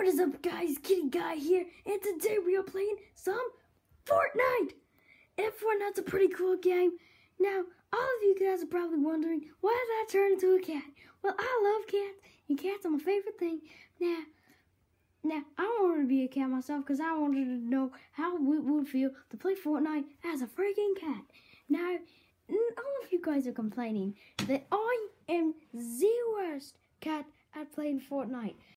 What is up, guys? Kitty Guy here, and today we are playing some Fortnite. And Fortnite's a pretty cool game. Now, all of you guys are probably wondering, why did I turn into a cat? Well, I love cats, and cats are my favorite thing. Now, I wanted to be a cat myself because I wanted to know how it would feel to play Fortnite as a freaking cat. Now, all of you guys are complaining that I am the worst cat at playing Fortnite.